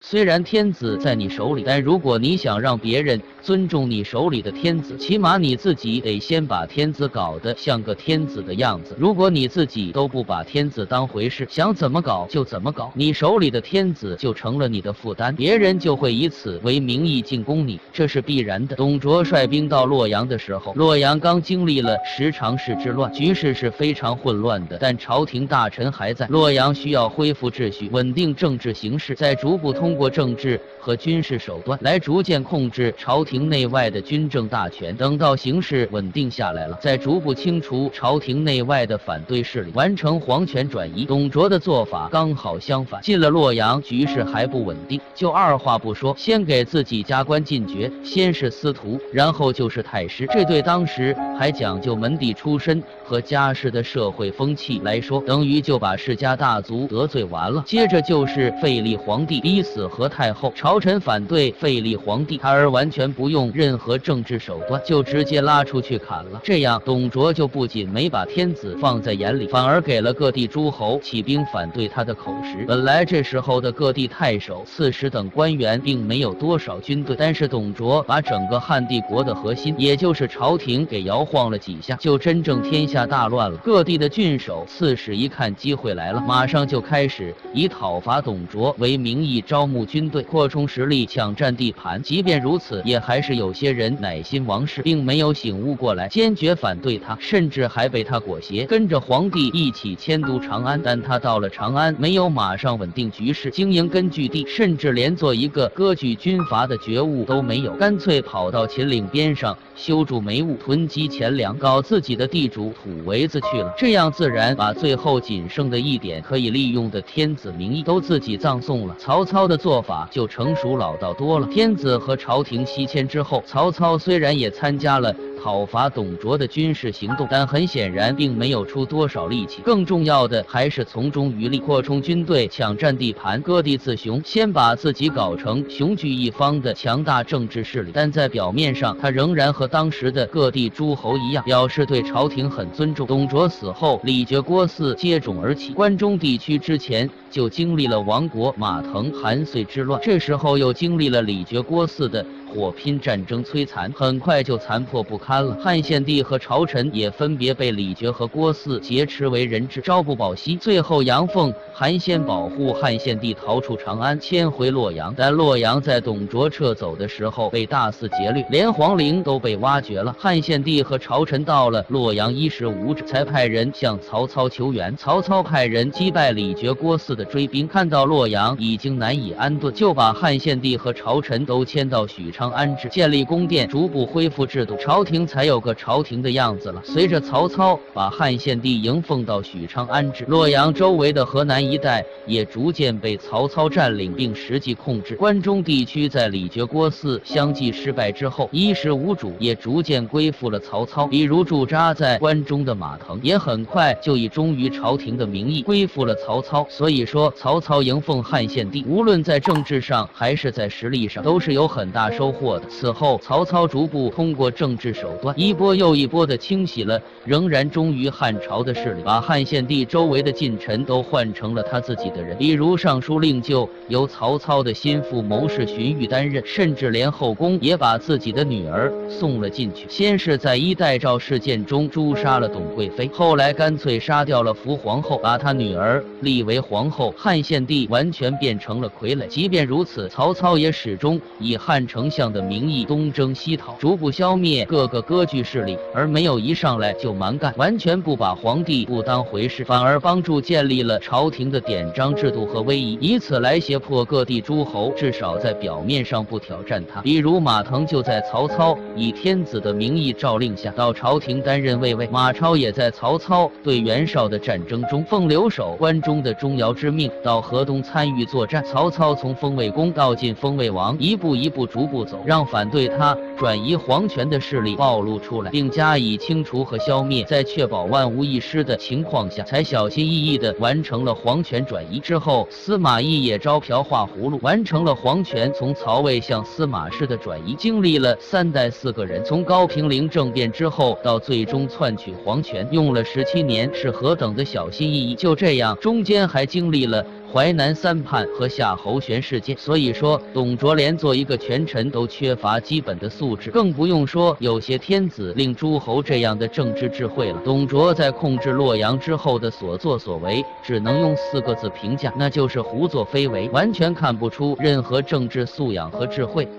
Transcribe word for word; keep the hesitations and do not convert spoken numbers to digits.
虽然天子在你手里，但如果你想让别人尊重你手里的天子，起码你自己得先把天子搞得像个天子的样子。如果你自己都不把天子当回事，想怎么搞就怎么搞，你手里的天子就成了你的负担，别人就会以此为名义进攻你，这是必然的。董卓率兵到洛阳的时候，洛阳刚经历了十常侍之乱，局势是非常混乱的，但朝廷大臣还在，洛阳需要恢复秩序，稳定政治形势，再逐步通过政治和军事手段来逐渐控制朝廷内外的军政大权。等到形势稳定下来了，再逐步清除朝廷内外的反对势力，完成皇权转移。董卓的做法刚好相反，进了洛阳，局势还不稳定，就二话不说，先给自己加官进爵，先是司徒，然后就是太师。这对当时还讲究门第出身和家世的社会风气来说，等于就把世家大族得罪完了。接着就是废立皇帝，逼死何太后。朝臣反对废立皇帝，他而完全不用任何政治手段，就直接拉出去砍了。这样董卓就不仅没把天子放在眼里，反而给了各地诸侯起兵反对他的口实。本来这时候的各地太守、刺史等官员并没有多少军队，但是董卓把整个汉帝国的核心，也就是朝廷给摇晃了几下，就真正天下大乱了。各地的郡守、刺史一看机会来了，马上就开始以讨伐董卓为名义招募军队，扩充实力，抢占地盘。即便如此，也还是有些人乃心亡世，并没有醒悟过来，坚决反对他，甚至还被他裹挟，跟着皇帝一起迁都长安。但他到了长安，没有马上稳定局势，经营根据地，甚至连做一个割据军阀的觉悟都没有，干脆跑到秦岭边上修筑煤务，囤积钱粮，搞自己的地主土围子去了。这样自然把最后仅剩的一点可以利用的天子名义都自己葬送了。曹操的做法就成熟老道多了。天子和朝廷西迁之后，曹操虽然也参加了讨伐董卓的军事行动，但很显然并没有出多少力气。更重要的还是从中渔利，扩充军队，抢占地盘，割地自雄，先把自己搞成雄踞一方的强大政治势力。但在表面上，他仍然和当时的各地诸侯一样，表示对朝廷很尊重。董卓死后，李傕郭汜接踵而起，关中地区之前就经历了亡国、马腾、韩遂之乱，这时候又经历了李傕郭汜的火拼战争摧残，很快就残破不堪了。汉献帝和朝臣也分别被李傕和郭汜劫持为人质，朝不保夕。最后杨凤、韩先保护汉献帝逃出长安，迁回洛阳。但洛阳在董卓撤走的时候被大肆劫掠，连皇陵都被挖掘了。汉献帝和朝臣到了洛阳衣食无着，才派人向曹操求援。曹操派人击败李傕郭汜的追兵，看到洛阳已经难以安顿，就把汉献帝和朝臣都迁到许昌安置，建立宫殿，逐步恢复制度，朝廷才有个朝廷的样子了。随着曹操把汉献帝迎奉到许昌安置，洛阳周围的河南一带也逐渐被曹操占领并实际控制。关中地区在李傕郭汜相继失败之后，衣食无主，也逐渐归附了曹操。比如驻扎在关中的马腾，也很快就以忠于朝廷的名义归附了曹操。所以说，曹操迎奉汉献帝，无论在政治上还是在实力上，都是有很大收获的。此后，曹操逐步通过政治手段，一波又一波的清洗了仍然忠于汉朝的势力，把汉献帝周围的近臣都换成了他自己的人。比如尚书令就由曹操的心腹谋士荀彧担任，甚至连后宫也把自己的女儿送了进去。先是在衣带诏事件中诛杀了董贵妃，后来干脆杀掉了福皇后，把他女儿立为皇后。汉献帝完全变成了傀儡。即便如此，曹操也始终以汉丞相的名义东征西讨，逐步消灭各个割据势力，而没有一上来就蛮干，完全不把皇帝不当回事，反而帮助建立了朝廷的典章制度和威仪，以此来胁迫各地诸侯至少在表面上不挑战他。比如马腾就在曹操以天子的名义诏令下到朝廷担任卫尉，马超也在曹操对袁绍的战争中奉留守关中的钟繇之命到河东参与作战。曹操从封卫公到晋封卫王，一步一步逐步走，让反对他转移皇权的势力暴露出来，并加以清除和消灭。在确保万无一失的情况下，才小心翼翼地完成了皇权转移。之后，司马懿也招嫖画葫芦，完成了皇权从曹魏向司马氏的转移。经历了三代四个人，从高平陵政变之后到最终篡取皇权，用了十七年，是何等的小心翼翼。就这样，中间还经历了淮南三叛和夏侯玄事件。所以说，董卓连做一个权臣都缺乏基本的素质，更不用说有些天子令诸侯这样的政治智慧了。董卓在控制洛阳之后的所作所为，只能用四个字评价，那就是胡作非为，完全看不出任何政治素养和智慧。